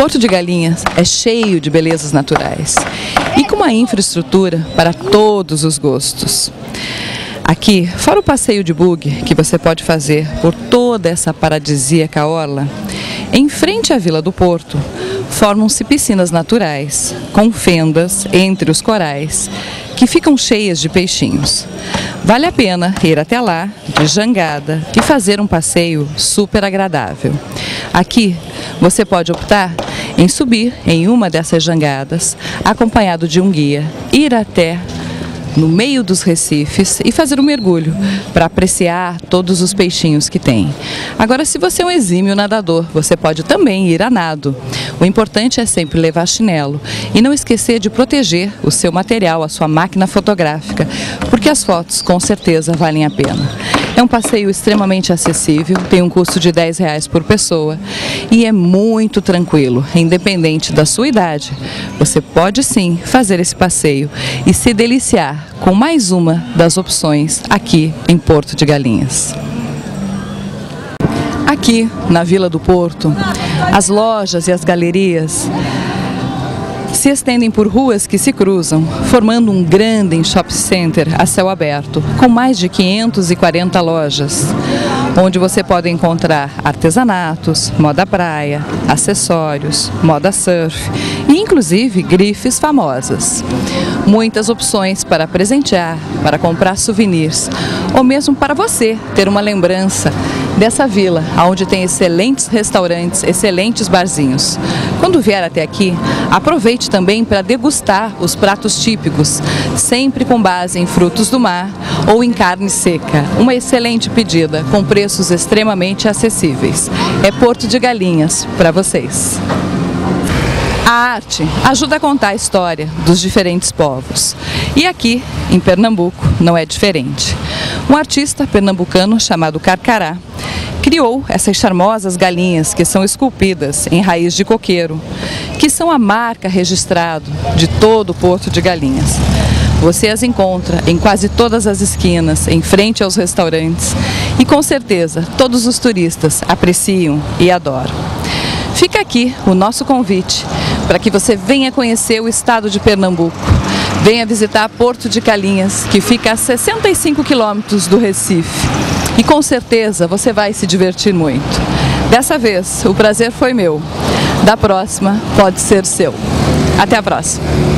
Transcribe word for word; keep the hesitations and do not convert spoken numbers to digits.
Porto de Galinhas é cheio de belezas naturais e com uma infraestrutura para todos os gostos. Aqui, fora o passeio de buggy que você pode fazer por toda essa paradisíaca orla, em frente à Vila do Porto, formam-se piscinas naturais, com fendas entre os corais, que ficam cheias de peixinhos. Vale a pena ir até lá, de jangada, e fazer um passeio super agradável. Aqui, você pode optar em subir em uma dessas jangadas, acompanhado de um guia, ir até no meio dos recifes e fazer um mergulho para apreciar todos os peixinhos que tem. Agora, se você é um exímio nadador, você pode também ir a nado. O importante é sempre levar chinelo e não esquecer de proteger o seu material, a sua máquina fotográfica, porque as fotos com certeza valem a pena. É um passeio extremamente acessível, tem um custo de dez reais por pessoa e é muito tranquilo, independente da sua idade. Você pode sim fazer esse passeio e se deliciar com mais uma das opções aqui em Porto de Galinhas. Aqui na Vila do Porto, as lojas e as galerias se estendem por ruas que se cruzam, formando um grande shopping center a céu aberto, com mais de quinhentas e quarenta lojas, onde você pode encontrar artesanatos, moda praia, acessórios, moda surf e inclusive grifes famosas. Muitas opções para presentear, para comprar souvenirs ou mesmo para você ter uma lembrança dessa vila, onde tem excelentes restaurantes, excelentes barzinhos. Quando vier até aqui, aproveite também para degustar os pratos típicos, sempre com base em frutos do mar ou em carne seca. Uma excelente pedida, com preços extremamente acessíveis. É Porto de Galinhas para vocês. A arte ajuda a contar a história dos diferentes povos. E aqui, em Pernambuco, não é diferente. Um artista pernambucano chamado Carcará criou essas charmosas galinhas que são esculpidas em raiz de coqueiro, que são a marca registrada de todo o Porto de Galinhas. Você as encontra em quase todas as esquinas, em frente aos restaurantes e com certeza todos os turistas apreciam e adoram. Fica aqui o nosso convite para que você venha conhecer o estado de Pernambuco. Venha visitar Porto de Galinhas, que fica a sessenta e cinco quilômetros do Recife. E com certeza você vai se divertir muito. Dessa vez, o prazer foi meu. Da próxima, pode ser seu. Até a próxima!